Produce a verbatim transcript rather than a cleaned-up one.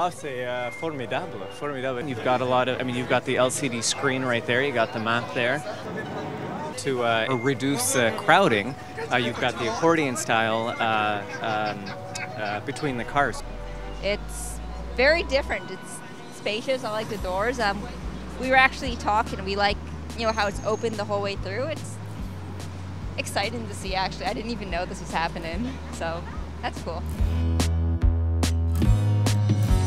Ah, c'est uh, formidable, formidable. You've got a lot of, I mean, you've got the L C D screen right there, you got the map there. To uh, reduce uh, crowding, uh, you've got the accordion style uh, um, uh, between the cars. It's very different. It's spacious. I like the doors. Um, we were actually talking. We like, you know, how it's open the whole way through. It's exciting to see. Actually, I didn't even know this was happening. So that's cool.